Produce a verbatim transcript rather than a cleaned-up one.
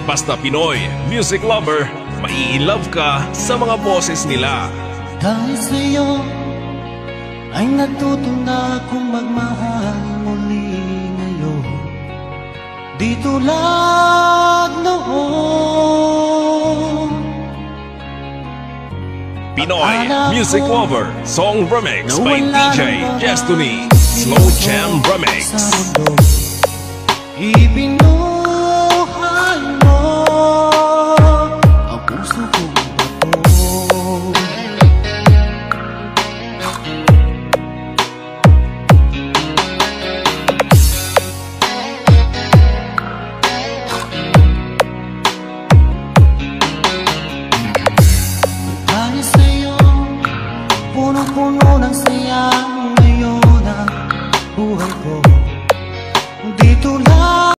Basta Pinoy music lover, mai-love ka sa mga boses nila. Dahil sa'yo ay natuto na akong magmahal muli ngayon. Di tulad noon. Pinoy music lover song remix by D J Destiny Slow Jam Remix. Ibig